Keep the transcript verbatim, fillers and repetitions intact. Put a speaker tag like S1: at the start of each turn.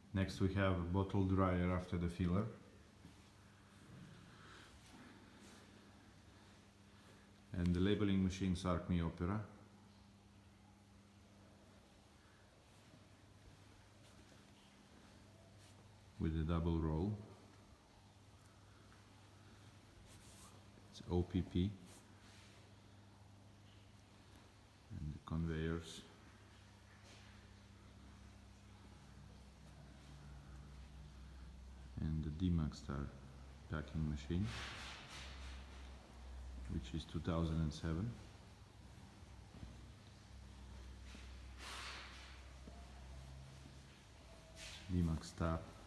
S1: Next we have a bottle dryer after the filler. And the labeling machine Sarkmi Opera. With a double roll. It's O P P. And the conveyors. And the D-Magstar packing machine, which is two thousand seven. D-Magstar